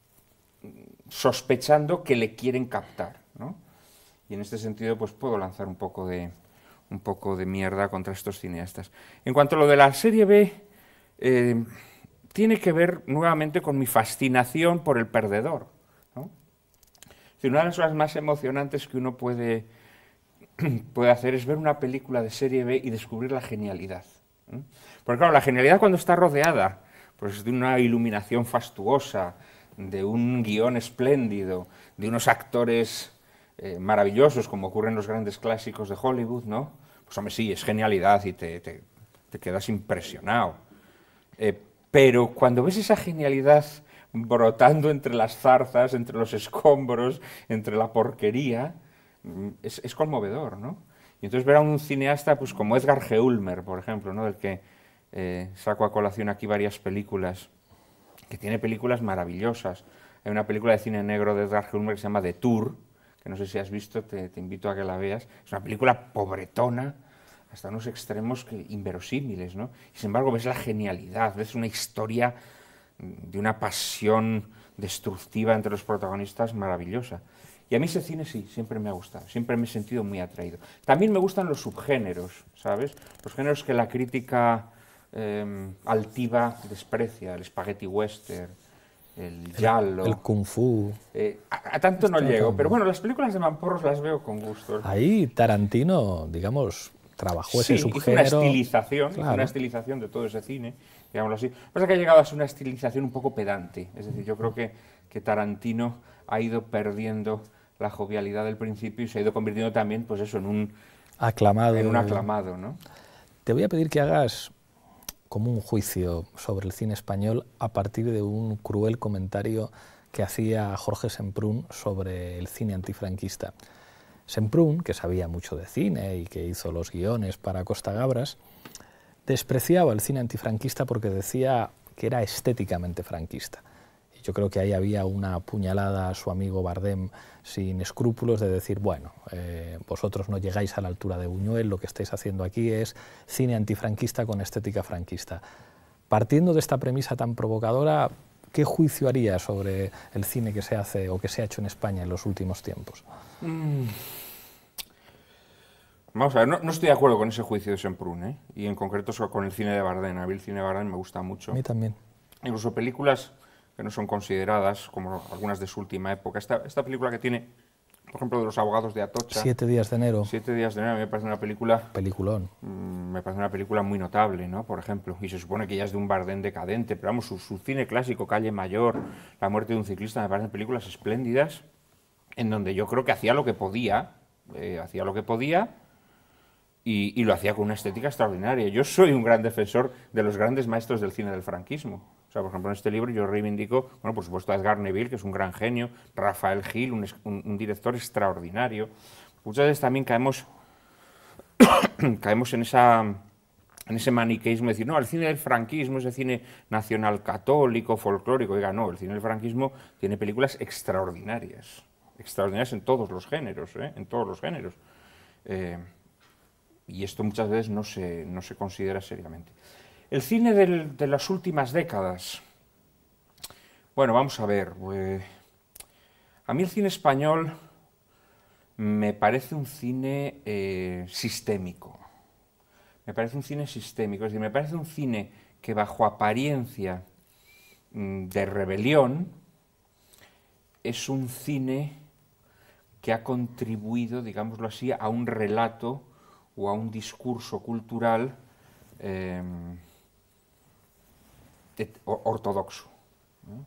sospechando que le quieren captar, ¿no? Y en este sentido pues puedo lanzar un poco de, un poco de mierda contra estos cineastas. En cuanto a lo de la serie B, eh, tiene que ver nuevamente con mi fascinación por el perdedor, ¿no? Es decir, una de las cosas más emocionantes que uno puede, puede hacer es ver una película de serie B y descubrir la genialidad, ¿no? Porque claro, la genialidad cuando está rodeada pues, de una iluminación fastuosa, de un guión espléndido, de unos actores eh, maravillosos, como ocurre en los grandes clásicos de Hollywood, ¿no? Pues hombre, sí, es genialidad y te, te, te quedas impresionado. Eh, pero cuando ves esa genialidad brotando entre las zarzas, entre los escombros, entre la porquería, es, es conmovedor, ¿no? Y entonces ver a un cineasta pues, como Edgar G. Ulmer, por ejemplo, ¿no?, del que eh, saco a colación aquí varias películas, que tiene películas maravillosas. Hay una película de cine negro de Edgar G. Ulmer que se llama The Tour, que no sé si has visto, te, te invito a que la veas. Es una película pobretona, hasta unos extremos que, inverosímiles, ¿no? Y sin embargo ves la genialidad, ves una historia de una pasión destructiva entre los protagonistas maravillosa. Y a mí ese cine sí, siempre me ha gustado, siempre me he sentido muy atraído. También me gustan los subgéneros, ¿sabes? Los géneros que la crítica eh, altiva desprecia, el spaghetti western, el giallo. El, el kung fu. Eh, a, a tanto no llego, pero bueno, las películas de mamporros las veo con gusto. Ahí Tarantino, digamos, trabajó sí, ese subgénero. Hizo una estilización, claro. hizo una estilización de todo ese cine, digámoslo así. Lo que pasa es que ha llegado a ser una estilización un poco pedante, es decir, yo creo que, que Tarantino ha ido perdiendo la jovialidad del principio y se ha ido convirtiendo también, pues eso, en un aclamado. En un aclamado, ¿no? Te voy a pedir que hagas como un juicio sobre el cine español a partir de un cruel comentario que hacía Jorge Semprún sobre el cine antifranquista. Semprún, que sabía mucho de cine y que hizo los guiones para Costa Gabras, despreciaba el cine antifranquista porque decía que era estéticamente franquista. Y yo creo que ahí había una puñalada a su amigo Bardem sin escrúpulos de decir, bueno, eh, vosotros no llegáis a la altura de Buñuel, lo que estáis haciendo aquí es cine antifranquista con estética franquista. Partiendo de esta premisa tan provocadora, ¿qué juicio haría sobre el cine que se hace o que se ha hecho en España en los últimos tiempos? Mm. Vamos a ver, no, no estoy de acuerdo con ese juicio de Semprún, ¿eh? Y en concreto con el cine de Bardem. A mí el cine de Bardem me gusta mucho. A mí también. Incluso películas que no son consideradas, como algunas de su última época. Esta, esta película que tiene, por ejemplo, de los abogados de Atocha. Siete días de enero. Siete días de enero, a mí me parece una película... Peliculón. Mmm, me parece una película muy notable, ¿no? Por ejemplo. Y se supone que ya es de un Bardem decadente, pero vamos, su, su cine clásico, Calle Mayor, La muerte de un ciclista, me parecen películas espléndidas, en donde yo creo que hacía lo que podía, eh, hacía lo que podía, y, y lo hacía con una estética extraordinaria. Yo soy un gran defensor de los grandes maestros del cine del franquismo. O sea, por ejemplo, en este libro yo reivindico, bueno, por supuesto, a Edgar Neville, que es un gran genio, Rafael Gil, un, un, un director extraordinario. Muchas veces también caemos, caemos en, esa, en ese maniqueísmo de decir, no, el cine del franquismo es el cine nacional católico, folclórico. Oiga, no, el cine del franquismo tiene películas extraordinarias, extraordinarias en todos los géneros, ¿eh? en todos los géneros. Eh, y esto muchas veces no se, no se considera seriamente. El cine del, de las últimas décadas. Bueno, vamos a ver. Eh, a mí el cine español me parece un cine eh, sistémico. Me parece un cine sistémico. Es decir, me parece un cine que bajo apariencia mm, de rebelión es un cine que ha contribuido, digámoslo así, a un relato o a un discurso cultural eh, ortodoxo, ¿no?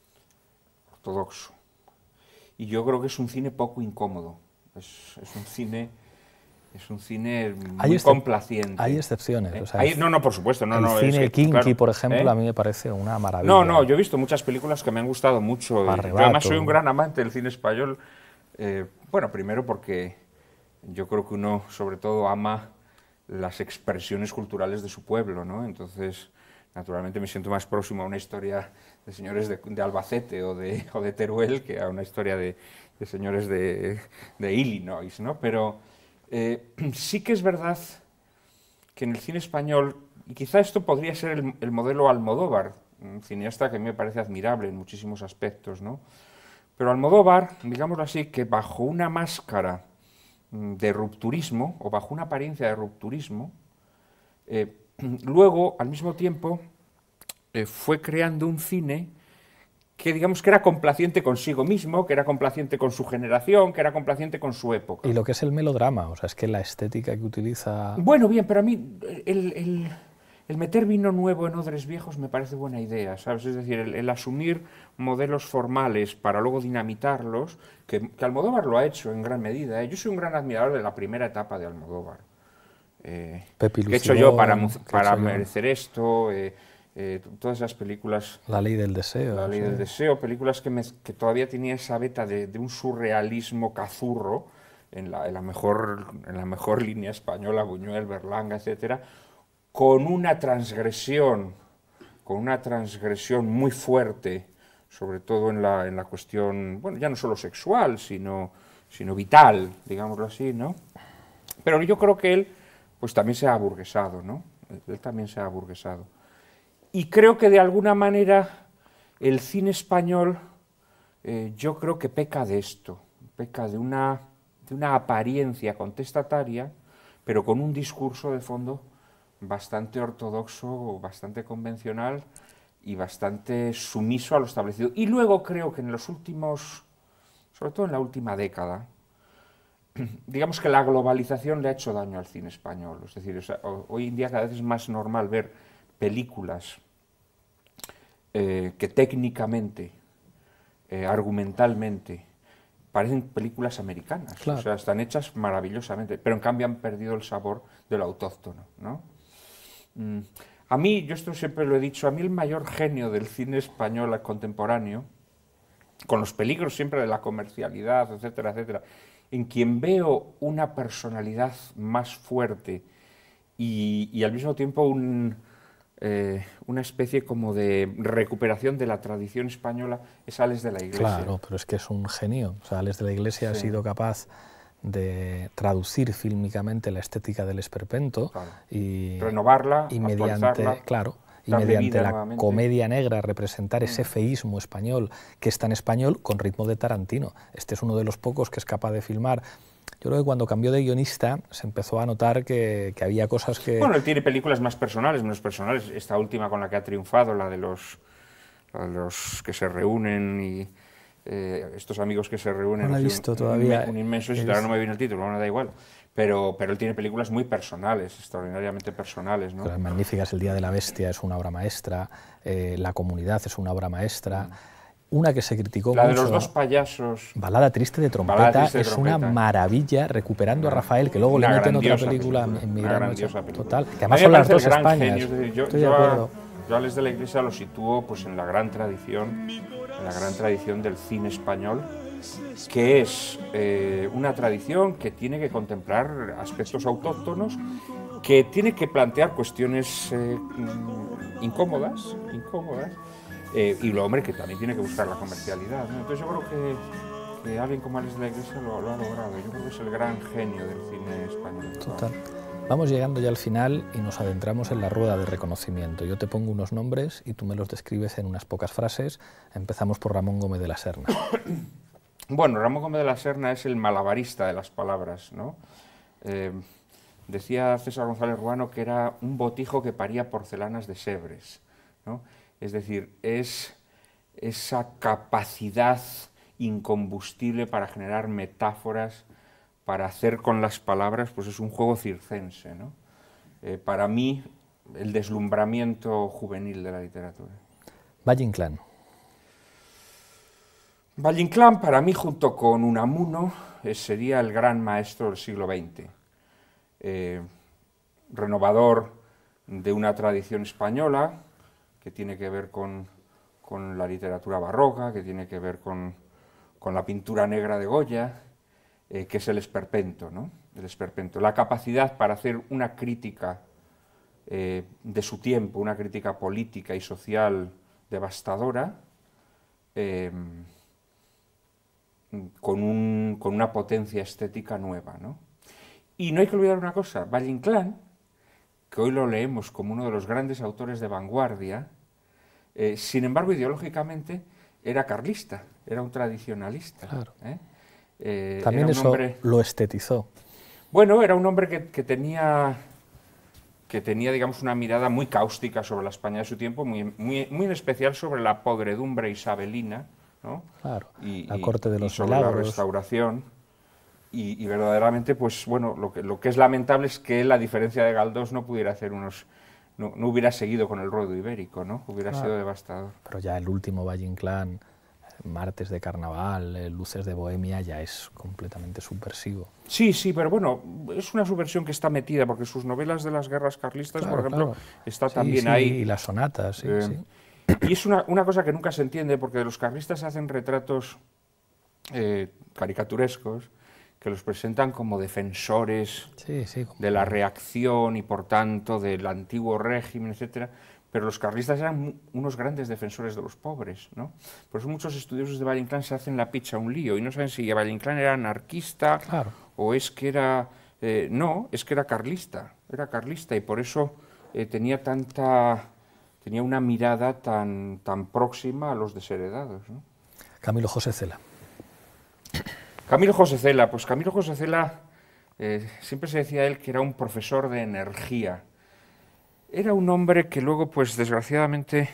Ortodoxo. Y yo creo que es un cine poco incómodo, es, es un cine, es un cine muy hay complaciente. Hay excepciones. ¿Eh? O sea, hay, no, no, por supuesto. No, el no, cine es que, kinky, claro, por ejemplo, ¿eh? a mí me parece una maravilla. No, no, yo he visto muchas películas que me han gustado mucho. Arrebato. Yo además soy un gran amante del cine español. Eh, bueno, primero porque yo creo que uno, sobre todo, ama las expresiones culturales de su pueblo, ¿no? Entonces, naturalmente me siento más próximo a una historia de señores de, de Albacete o de, o de Teruel que a una historia de, de señores de, de Illinois, ¿no? Pero eh, sí que es verdad que en el cine español, y quizá esto podría ser el, el modelo Almodóvar, un cineasta que a mí me parece admirable en muchísimos aspectos, ¿no? Pero Almodóvar, digámoslo así, que bajo una máscara de rupturismo, o bajo una apariencia de rupturismo, eh, luego, al mismo tiempo, eh, fue creando un cine que, digamos, que era complaciente consigo mismo, que era complaciente con su generación, que era complaciente con su época. Y lo que es el melodrama, o sea, es que la estética que utiliza... Bueno, bien, pero a mí el, el, el meter vino nuevo en odres viejos me parece buena idea, ¿sabes? Es decir, el, el asumir modelos formales para luego dinamitarlos, que, que Almodóvar lo ha hecho en gran medida, ¿eh? Yo soy un gran admirador de la primera etapa de Almodóvar. Eh, Pepe ¿Qué he hecho yo para, para hecho merecer yo? esto? Eh, eh, todas esas películas... La ley del deseo. La ley sí. del deseo, películas que, me, que todavía tenía esa beta de, de un surrealismo cazurro, en la, en, la mejor, en la mejor línea española, Buñuel, Berlanga, etcétera, con una transgresión, con una transgresión muy fuerte, sobre todo en la, en la cuestión, bueno, ya no solo sexual, sino, sino vital, digámoslo así, ¿no? Pero yo creo que él, pues también se ha aburguesado, ¿no? Él también se ha aburguesado. Y creo que de alguna manera el cine español, eh, yo creo que peca de esto, peca de una, de una apariencia contestataria, pero con un discurso de fondo bastante ortodoxo, bastante convencional y bastante sumiso a lo establecido. Y luego creo que en los últimos, sobre todo en la última década, digamos que la globalización le ha hecho daño al cine español. Es decir, o sea, hoy en día cada vez es más normal ver películas eh, que técnicamente, eh, argumentalmente, parecen películas americanas. Claro. O sea, están hechas maravillosamente, pero en cambio han perdido el sabor de lo autóctono, ¿no? Mm. A mí, yo esto siempre lo he dicho, a mí el mayor genio del cine español contemporáneo, con los peligros siempre de la comercialidad, etcétera, etcétera, en quien veo una personalidad más fuerte y, y al mismo tiempo un, eh, una especie como de recuperación de la tradición española, es Ales de la Iglesia. Claro, pero es que es un genio. O sea, Ales de la Iglesia sí. ha sido capaz de traducir fílmicamente la estética del esperpento, claro. y renovarla, y mediante, claro, y mediante la nuevamente. comedia negra representar mm. ese feísmo español que es tan español con ritmo de Tarantino. Este es uno de los pocos que es capaz de filmar. Yo creo que cuando cambió de guionista se empezó a notar que, que había cosas que... Bueno, él tiene películas más personales, menos personales. Esta última con la que ha triunfado, la de los, la de los que se reúnen y... Eh, estos amigos que se reúnen, no la he visto un, todavía. Un, un inmenso éxito, ahora no me viene el título, no da igual, pero, pero él tiene películas muy personales, extraordinariamente personales, ¿no? Claro, magníficas, El Día de la Bestia es una obra maestra, eh, La Comunidad es una obra maestra, mm. una que se criticó la mucho, de los dos payasos, Balada Triste de Trompeta, triste de es trompeta. Una maravilla, recuperando a Rafael, que luego una le meten otra película, película en Migrano, película. total, que además son las dos Españas, genio, yo, estoy yo de acuerdo. Yo a Les de la Iglesia lo sitúo pues, en la gran tradición, en la gran tradición del cine español, que es eh, una tradición que tiene que contemplar aspectos autóctonos, que tiene que plantear cuestiones eh, incómodas, incómodas, eh, y lo hombre que también tiene que buscar la comercialidad, ¿no? Entonces yo creo que, que alguien como Les de la Iglesia lo, lo ha logrado. Yo creo que es el gran genio del cine español. Total. Vamos llegando ya al final y nos adentramos en la rueda de reconocimiento. Yo te pongo unos nombres y tú me los describes en unas pocas frases. Empezamos por Ramón Gómez de la Serna. Bueno, Ramón Gómez de la Serna es el malabarista de las palabras, ¿no? Eh, decía César González Ruano que era un botijo que paría porcelanas de Sèvres, ¿no? Es decir, es esa capacidad incombustible para generar metáforas, para hacer con las palabras, pues es un juego circense, ¿no? Eh, para mí, el deslumbramiento juvenil de la literatura. Valle Inclán. Valle Inclán, para mí, junto con Unamuno, eh, sería el gran maestro del siglo veinte. Eh, renovador de una tradición española que tiene que ver con, con la literatura barroca, que tiene que ver con, con la pintura negra de Goya, eh, que es el esperpento, ¿no? El esperpento. La capacidad para hacer una crítica eh, de su tiempo, una crítica política y social devastadora, eh, Con, un, con una potencia estética nueva, ¿no? Y no hay que olvidar una cosa, Valle Inclán, que hoy lo leemos como uno de los grandes autores de vanguardia, eh, sin embargo, ideológicamente era carlista, era un tradicionalista. Claro. ¿eh? Eh, También era un eso hombre, lo estetizó. bueno, era un hombre que, que tenía, que tenía, digamos, una mirada muy cáustica sobre la España de su tiempo, muy, muy, muy en especial sobre la podredumbre isabelina, ¿no? Claro, y, la corte de y los sobre milagros. la restauración, y, y verdaderamente, pues bueno, lo que, lo que es lamentable es que él, a diferencia de Galdós, no pudiera hacer unos, no, no hubiera seguido con el ruedo ibérico, ¿no? Hubiera Claro. sido devastador. Pero ya el último Valle Inclán, Martes de Carnaval, eh, Luces de Bohemia, ya es completamente subversivo. Sí, sí, pero bueno, es una subversión que está metida, porque sus novelas de las guerras carlistas, Claro, por ejemplo, claro. está Sí, también sí, ahí. Y las sonatas, sí, Eh, sí. Y es una, una cosa que nunca se entiende, porque de los carlistas se hacen retratos eh, caricaturescos, que los presentan como defensores Sí, sí, como- de la reacción y, por tanto, del antiguo régimen, etcétera. Pero los carlistas eran mu- unos grandes defensores de los pobres, ¿no? Por eso muchos estudiosos de Valle Inclán se hacen la picha un lío y no saben si Valle Inclán era anarquista Claro. o es que era... Eh, no, es que era carlista, era carlista y por eso eh, tenía tanta... tenía una mirada tan, tan próxima a los desheredados, ¿no? Camilo José Cela. Camilo José Cela, pues Camilo José Cela, eh, siempre se decía él que era un profesor de energía. Era un hombre que luego, pues desgraciadamente,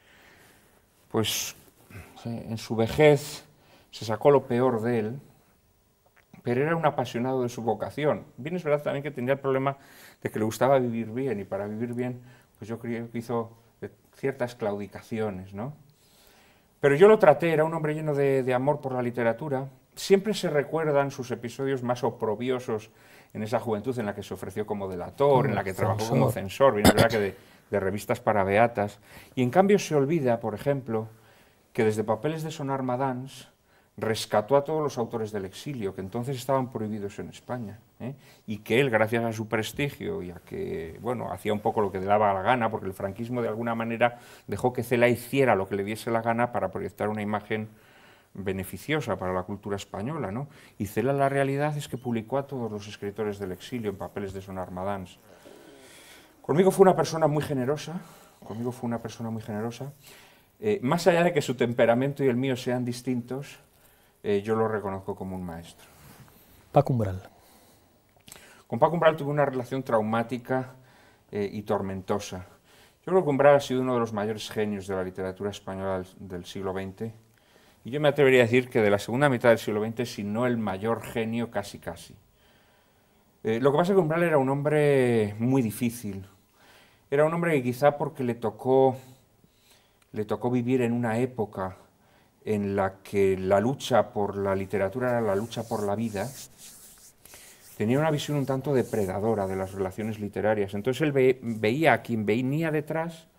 pues en su vejez se sacó lo peor de él, pero era un apasionado de su vocación. Bien es verdad también que tenía el problema de que le gustaba vivir bien, y para vivir bien, pues yo creo que hizo ciertas claudicaciones, ¿no? Pero yo lo traté, era un hombre lleno de, de amor por la literatura. Siempre se recuerdan sus episodios más oprobiosos en esa juventud en la que se ofreció como delator, en la que trabajó como censor, bien es verdad que de, de revistas para beatas. Y en cambio se olvida, por ejemplo, que desde Papeles de Sonar Madans rescató a todos los autores del exilio, que entonces estaban prohibidos en España, ¿eh? Y que él, gracias a su prestigio y a que, bueno, hacía un poco lo que le daba la gana, porque el franquismo de alguna manera dejó que Cela hiciera lo que le diese la gana para proyectar una imagen beneficiosa para la cultura española, ¿no? Y Cela, la realidad es que publicó a todos los escritores del exilio en Papeles de Sonar Madans. Conmigo fue una persona muy generosa, conmigo fue una persona muy generosa, eh, más allá de que su temperamento y el mío sean distintos, Eh, yo lo reconozco como un maestro. Paco Umbral. Con Paco Umbral tuve una relación traumática eh, y tormentosa. Yo creo que Umbral ha sido uno de los mayores genios de la literatura española del, del siglo veinte, y yo me atrevería a decir que de la segunda mitad del siglo veinte, si no el mayor genio, casi casi. Eh, lo que pasa es que Umbral era un hombre muy difícil. Era un hombre que quizá porque le tocó, le tocó vivir en una época en la que la lucha por la literatura era la lucha por la vida, tenía una visión un tanto depredadora de las relaciones literarias. Entonces él ve, veía a quien venía detrás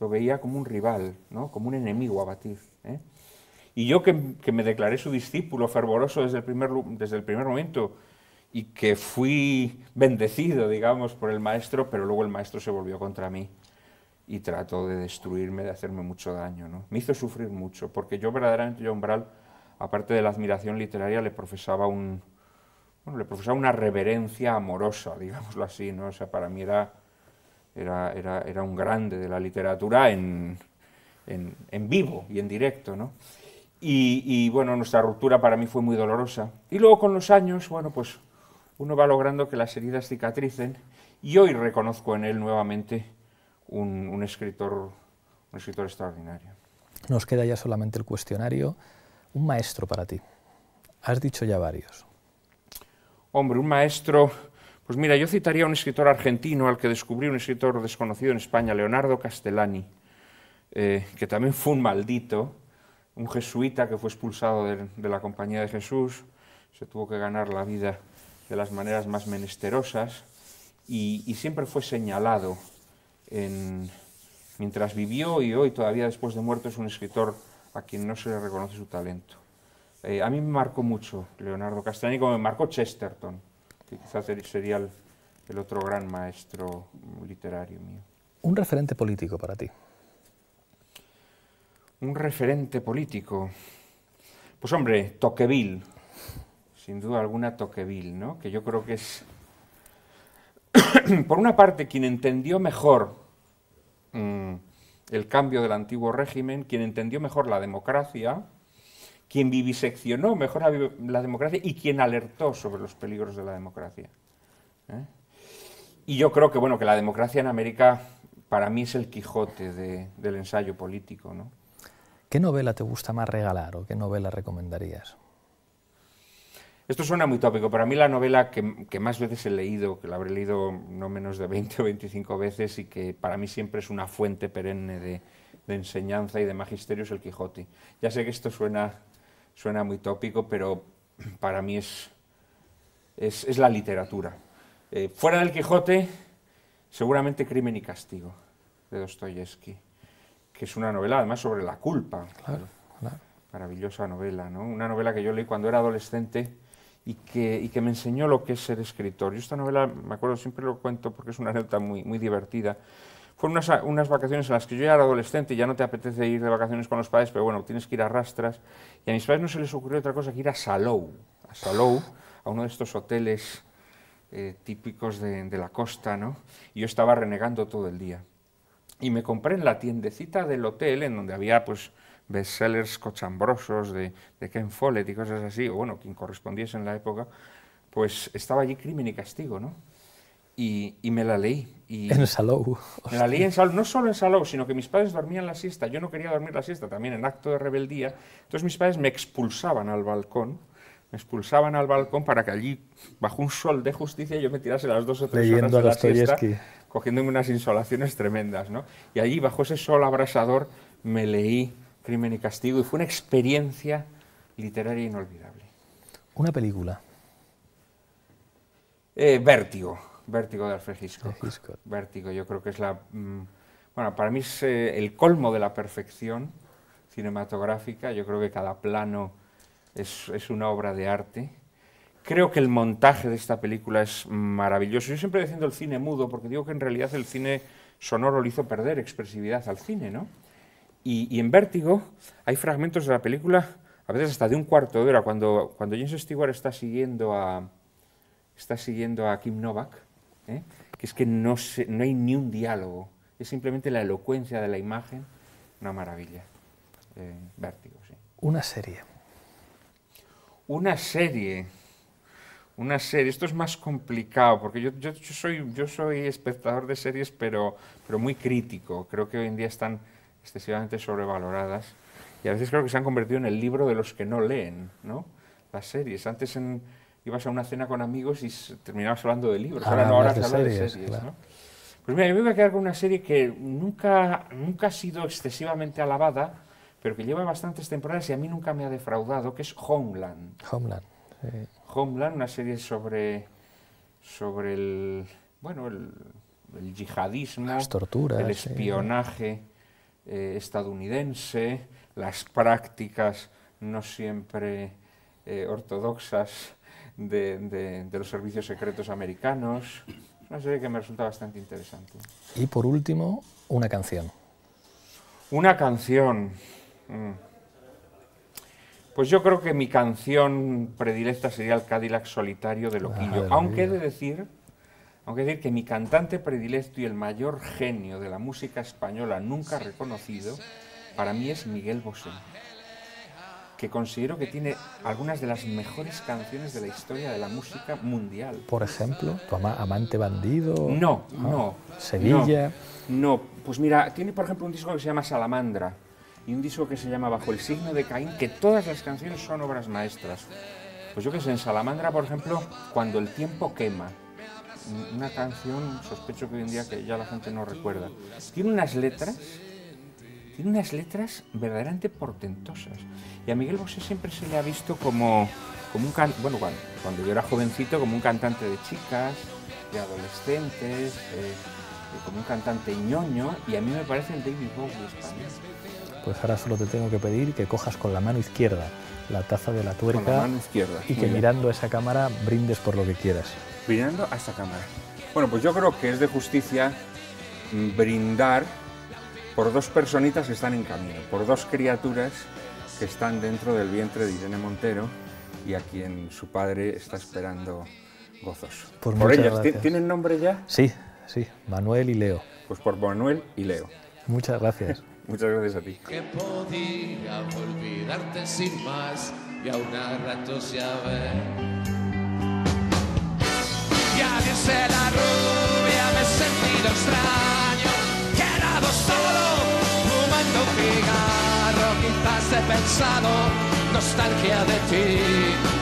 lo veía como un rival, ¿no? Como un enemigo a batir, ¿eh? Y yo que, que me declaré su discípulo fervoroso desde el, primer, desde el primer momento y que fui bendecido, digamos, por el maestro, pero luego el maestro se volvió contra mí y trató de destruirme, de hacerme mucho daño, ¿no? Me hizo sufrir mucho, porque yo verdaderamente, yo a Umbral, aparte de la admiración literaria, le profesaba un, bueno, le profesaba una reverencia amorosa, digámoslo así, ¿no? O sea, para mí era, era, era, era un grande de la literatura en, en, en vivo y en directo, ¿no? Y, y, bueno, nuestra ruptura para mí fue muy dolorosa. Y luego con los años, bueno, pues uno va logrando que las heridas cicatricen, y hoy reconozco en él nuevamente un, un, escritor, un escritor extraordinario. Nos queda ya solamente el cuestionario. Un maestro para ti. Has dicho ya varios. Hombre, un maestro... Pues mira, yo citaría a un escritor argentino al que descubrí, un escritor desconocido en España, Leonardo Castellani, eh, que también fue un maldito, un jesuita que fue expulsado de, de la Compañía de Jesús, se tuvo que ganar la vida de las maneras más menesterosas y, y siempre fue señalado en, mientras vivió, y hoy todavía después de muerto es un escritor a quien no se le reconoce su talento. Eh, a mí me marcó mucho Leonardo Castellani, como me marcó Chesterton, que quizás sería el, el otro gran maestro literario mío. Un referente político para ti. Un referente político. Pues hombre, Tocqueville, sin duda alguna Tocqueville, ¿no? Que yo creo que es, por una parte, quien entendió mejor mmm, el cambio del antiguo régimen, quien entendió mejor la democracia, quien viviseccionó mejor la, la democracia y quien alertó sobre los peligros de la democracia, ¿eh? Y yo creo que, bueno, que la democracia en América para mí es el Quijote de, del ensayo político, ¿no? ¿Qué novela te gusta más regalar o qué novela recomendarías? Esto suena muy tópico, pero a mí la novela que, que más veces he leído, que la habré leído no menos de veinte o veinticinco veces y que para mí siempre es una fuente perenne de, de enseñanza y de magisterio, es el Quijote. Ya sé que esto suena, suena muy tópico, pero para mí es, es, es la literatura. Eh, fuera del Quijote, seguramente Crimen y Castigo, de Dostoyevsky, que es una novela además sobre la culpa. Claro, claro. Maravillosa novela, ¿no? Una novela que yo leí cuando era adolescente y que, y que me enseñó lo que es ser escritor. Yo esta novela, me acuerdo, siempre lo cuento porque es una anécdota muy, muy divertida. Fueron unas, unas vacaciones en las que yo ya era adolescente y ya no te apetece ir de vacaciones con los padres, pero bueno, tienes que ir a rastras. Y a mis padres no se les ocurrió otra cosa que ir a Salou, a Salou, a uno de estos hoteles eh, típicos de, de la costa, ¿no? Y yo estaba renegando todo el día. Y me compré en la tiendecita del hotel, en donde había, pues, bestsellers cochambrosos de, de Ken Follett y cosas así, o bueno, quien correspondiese en la época, pues estaba allí Crimen y Castigo, ¿no? Y, y me la leí. Y en Salou. Me la leí en Salou, no solo en Salou, sino que mis padres dormían la siesta, yo no quería dormir la siesta, también en acto de rebeldía, entonces mis padres me expulsaban al balcón, me expulsaban al balcón para que allí, bajo un sol de justicia, yo me tirase las dos o tres Leyendo horas de la siesta, Dostoyevsky, cogiéndome unas insolaciones tremendas, ¿no? Y allí, bajo ese sol abrasador, me leí Crimen y Castigo y fue una experiencia literaria inolvidable. Una película. Eh, Vértigo, Vértigo de Alfred Hitchcock. De Hitchcock. Vértigo, yo creo que es la... Mmm, bueno, para mí es eh, el colmo de la perfección cinematográfica. Yo creo que cada plano es, es una obra de arte. Creo que el montaje de esta película es maravilloso. Yo siempre defiendo el cine mudo porque digo que en realidad el cine sonoro le hizo perder expresividad al cine, ¿no? Y, y en Vértigo hay fragmentos de la película, a veces hasta de un cuarto de hora, cuando, cuando James Stewart está siguiendo a, está siguiendo a Kim Novak, ¿eh? Que es que no, se, no hay ni un diálogo, es simplemente la elocuencia de la imagen, una maravilla. Eh, Vértigo, sí. Una serie. Una serie. Una serie, esto es más complicado, porque yo, yo, yo, soy, yo soy espectador de series, pero, pero muy crítico. Creo que hoy en día están excesivamente sobrevaloradas y a veces creo que se han convertido en el libro de los que no leen, ¿no? Las series. Antes en, ibas a una cena con amigos y terminabas hablando de libros, ahora, ahora no, ahora se habla de series, claro. ¿No? Pues mira, yo me voy a quedar con una serie que nunca, nunca ha sido excesivamente alabada, pero que lleva bastantes temporadas y a mí nunca me ha defraudado, que es Homeland. Homeland, sí. Homeland, una serie sobre, sobre el, bueno, el, el yihadismo, las torturas, el espionaje, sí. eh, estadounidense, las prácticas no siempre eh, ortodoxas de, de, de los servicios secretos americanos. Es una serie que me resulta bastante interesante. Y por último, una canción. Una canción. Mm. Pues yo creo que mi canción predilecta sería el Cadillac Solitario de Loquillo, Ah, aunque he de decir, aunque he de decir que mi cantante predilecto y el mayor genio de la música española nunca reconocido, para mí es Miguel Bosé, que considero que tiene algunas de las mejores canciones de la historia de la música mundial. Por ejemplo, tu ama Amante Bandido. No, ah, no. Sevilla. No, no, pues mira, tiene por ejemplo un disco que se llama Salamandra y un disco que se llama Bajo el signo de Caín, que todas las canciones son obras maestras. Pues yo que sé, en Salamandra, por ejemplo, Cuando el tiempo quema, una canción, sospecho que hoy en día que ya la gente no recuerda. Tiene unas letras, tiene unas letras verdaderamente portentosas. Y a Miguel Bosé siempre se le ha visto como, como un can, bueno, cuando, cuando yo era jovencito, como un cantante de chicas, de adolescentes, eh, como un cantante ñoño, y a mí me parece el David Bowie español. Pues ahora solo te tengo que pedir que cojas con la mano izquierda la taza de la tuerca. Con la mano izquierda. Y que mirando a esa cámara brindes por lo que quieras. Brindando a esta cámara. Bueno, pues yo creo que es de justicia brindar por dos personitas que están en camino, por dos criaturas que están dentro del vientre de Irene Montero y a quien su padre está esperando gozoso. Pues por ellas, gracias. ¿Tienen nombre ya? Sí, sí, Manuel y Leo. Pues por Manuel y Leo. Muchas gracias. Muchas gracias a ti. Que podía olvidarte sin más y a una rato ya ver. Y al irse la rubia me he sentido extraño, quedado solo, fumando un cigarro, quizás he pensado nostalgia de ti.